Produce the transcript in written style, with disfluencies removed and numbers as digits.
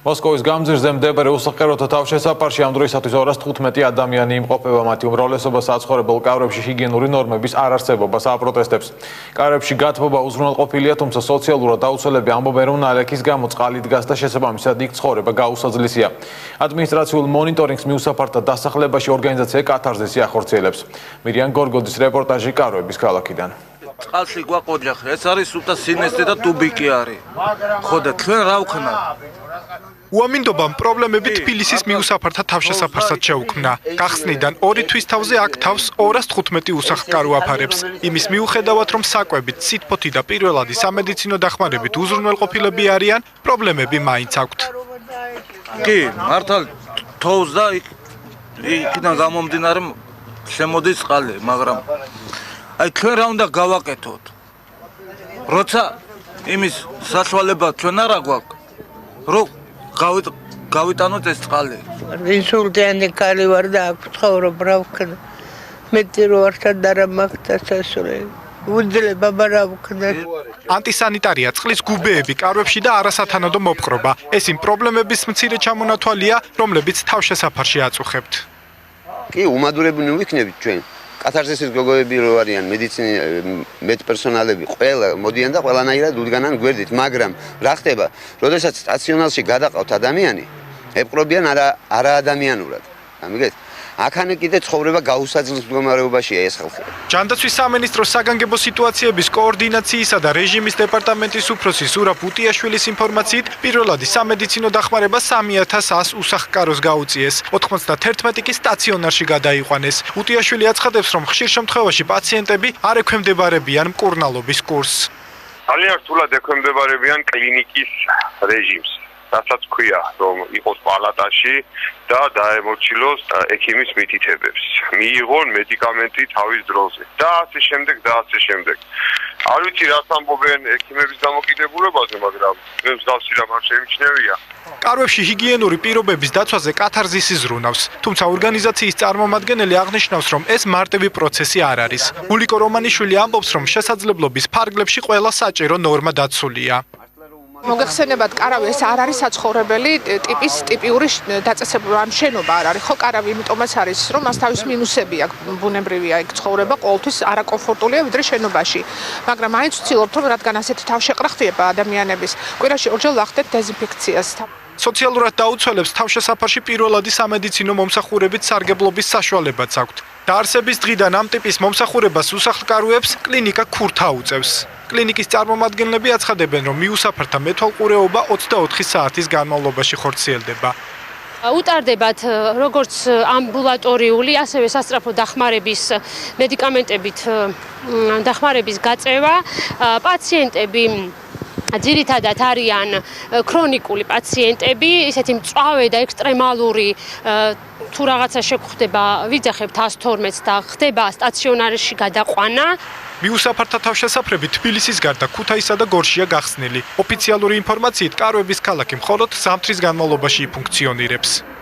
მოსკოვის გამზირზე მდებარე უსახლკაროთა თავშესაფარში ამ დროისათვის 215 ადამიანი იმყოფება მათი უმრავლესობა საცხოვრებელ კამრებში ჰიგიენური ნორმების არარსებობას აპროტესტებს. კამრებში გათბობა უზრუნველყოფილია, თუმცა სოციალურად დაუცველები ამბობენ, რომ ნალექის გამო წყალი დგას და შესაბამისად იქ ცხოვრება გაუსაძლისია. ადმინისტრაციულ მონიტორინგს მიუსაფართა დასახლებაში ორგანიზაცია კათარზი ახორციელებს. მირიან გორგოდის რეპორტაჟი კამრების ქალაქიდან. წყალში გვაყოჯახ, ეს არის სულთა სინესტე და ტუბიკი არის. ხო და ჩვენ რა ვქნა? უამინდობამ პრობლემები თბილისის მიუსაფართა თავშესაფარსაც შეუქმნა. გახსნიდან 2 თვის თავზე აქ თავს 215 უსახლკარო აფარებს. იმის მიუხედავად, რომ საკვებით, სითბოთი და პირველადი სამედიცინო დახმარებით უზრუნველყოფილები არიან, პრობლემები მაინც აქვთ. კი, მართალ თოვს და იქიდან გამომდინარე შემოდის წყალი, მაგრამ აი ჩვენ რა უნდა გავაკეთოთ? როცა იმის საშუალება ჩვენ არა გვაქვს, რომ გავიტანოთ ეს წყალი. ინსულტიანი ქალი ვარ და აქ ცხოვრობ რა ვქნა. მეტი რო ართან არა მაქვს დასასრული. უძლებ აბა რა ვქნა. ანტისანიტარია წყლის გუბეები კამრებში და არასათანადო მოპყრობა. ეს იმ პრობლემების მცირე ჩამონათვალია, რომლებიც თავშესაფარში აწუხებთ. კი, უმადურებელნი ვიქნებით ჩვენ. კათარზისის გოგოები რო არიან, მედპერსონალები, ყველა მოდიან და ყველანაირად უდგანან გვერდით, მაგრამ რა ხდება? როდესაც სტაციონარში გადაყავთ ადამიანი, ეპყრობიან არა ადამიანურად. ამიგეთ? აქანე კიდე ცხოვრება გაუსაძლეს მდგომარეობაშია ეს ხალხი. ჯანდაცვის სამინისტროს საგანგებო სიტუაციების კოორდინაციისა და რეჟიმის დეპარტამენტის უფროსი სურაბ უტიაშვილის ინფორმაციით, პირველადი სამედიცინო დახმარება 3100 უსახლკაროს გაუწიეს. 91 კი სტაციონარში გადაიყვანეს. უტიაშვილი აცხადებს, რომ ხშირ შემთხვევაში პაციენტები არ ექვემდებარებიან მკურნალობის კურსს. ძალიან რთულად ექვემდებარებიან კლინიკის რეჟიმს. რასაც ქვია, რომ იყოს პალატაში და დაემორჩილოს ექიმის მითითებებს. მიიღონ მედიკამენტი თავის დროზე და ასე შემდეგ. არ ვიცი რაც ამბობენ ექიმების დამოკიდებულებაზე, მაგრამ მე მსგავსი რამ არ შემიჩნევია. კამრებში ჰიგიენური პირობების დაცვაზე კათარზის იზრუნავს, თუმცა ორგანიზაციის წარმომადგენელი აღნიშნავს, რომ ეს მარტივი პროცესი არ არის. მულიკო რომანიშვილი ამბობს, რომ შესაძლებლობის ფარგლებში ყველა საჭირო ნორმა დაცულია. მოგეხსენებათ, კარავი ეს არ არის საცხოვრებელი ტიპიური დაწესებულება, შენობა არ არის, ხო კარავი, იმიტომაც არის, რომ მას თავის მინუსები აქვს, ბუნებრივია იქ ცხოვრება, ყოველთვის არაკომფორტულია ვიდრე შენობაში. მაგრამ მაინც ვცდილობთ, რომ რადგან ასეთი თავშეყრა ხდება ადამიანების, კვირაში ორჯერ ვახდეთ დეზინფექციას. სოციალურად დაუცველებს თავშესაფარში პირველადი სამედიცინო მომსახურებით სარგებლობის საშუალებაც აქვთ. დაარსების დღიდან ამ ტიპის მომსახურებას უსახლკაროებს კლინიკა ქურთა უწევს. კლინიკის წარმომადგენლები აცხადებენ, რომ მიუსაფართა მეთვალყურეობა 24 საათის განმავლობაში ხორციელდება. უტარდებათ როგორც ამბულატორიული, ასევე სასწრაფო დახმარების მედიკამენტებით დახმარების გაწევა. პაციენტები ძირითადად არიან ქრონიკული პაციენტები, ისეთი მწვავე და ექსტრემალური თუ რაღაცა შეგვხდება, ვიძახებთ 112-ს და ხდება სტაციონარში გადაყვანა. მიუსაფართა თავშესაფრები თბილისის გარდა ქუთაისსა და გორშია გახსნილი. ოფიციალური ინფორმაციით, კამრების ქალაქი მხოლოდ ზამთრის განმავლობაში ფუნქციონირებს.